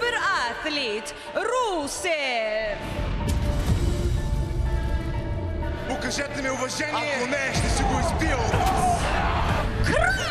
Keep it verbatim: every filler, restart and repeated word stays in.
super athlete, Rusev. Покажете ми уважение, ако не, ще си го избия от вас.